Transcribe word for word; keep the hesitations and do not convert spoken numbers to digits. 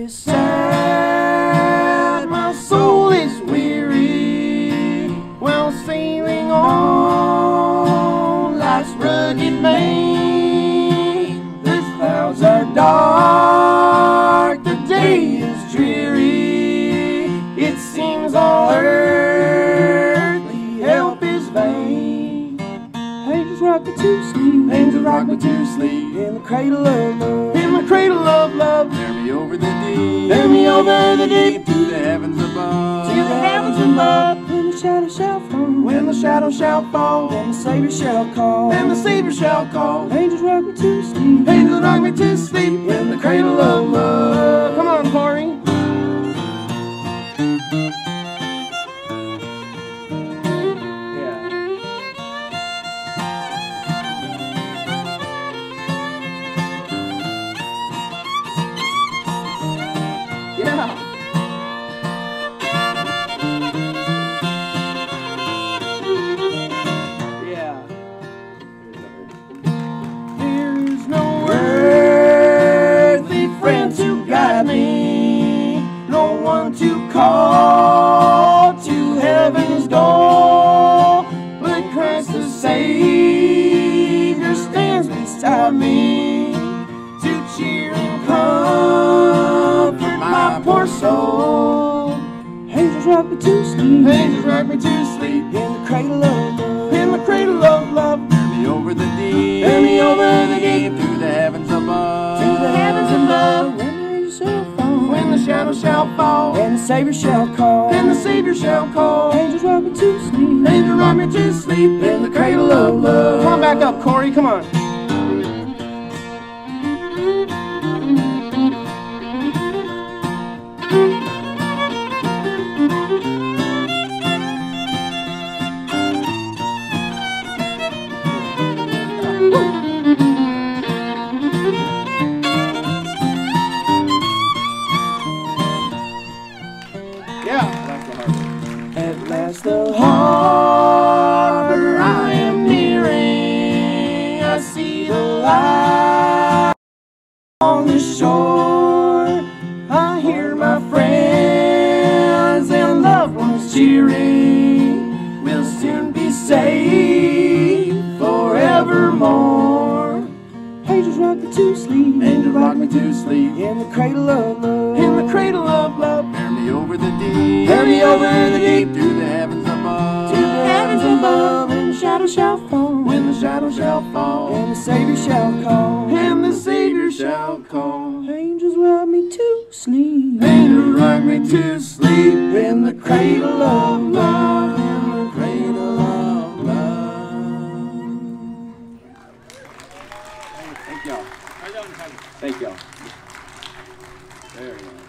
is sad, my soul is weary. Well, sailing on life's rugged main, the clouds are dark, the day is dreary. It seems all earthly help is vain. Angels rock me to sleep, angels rock me to sleep, in the cradle of love, in the cradle of love. Bear me over the deep, bear me over the deep, to the heavens above, to the heavens above. When the shadow shall fall, when the shadow shall fall, then the Savior shall call, then the Savior shall call. Angels rock me to sleep, angels rock me to sleep, in the cradle of love. Come on, Corey. Yeah. Yeah. There is no earthly friend to guide me, no one to call to heaven's door, but Christ the Savior stands beside me to cheer and comfort my poor soul. Angels rock me to sleep, angels rock me to sleep, in the cradle of love, in the cradle of love. bear me over the deep, bear me over the deep, to the heavens above, to the heavens above. When the angels shall fall, when the shadow shall fall, and the Savior shall call, and the Savior shall call. Angels rock me to sleep, angels rock me to sleep, in the cradle of love. Come on back up, Corey, come on. yeah, that's the harbor. At last the harbor I am nearing, I see the light on the shore. I hear my friends and loved ones cheering, we'll soon be safe forevermore. Angels rock me to sleep, angels rock me to sleep, in the cradle of love, in the cradle of love. Bear me over the deep, bear me over the deep, to the heavens above, to the heavens above. When the shadow shall fall, when the shadow shall fall, and the Savior shall call, and the Savior shall call. Angels rock me to sleep, Angels rock me to sleep, in the cradle of love, in the cradle of love. Thank y'all. Thank y'all. There you go.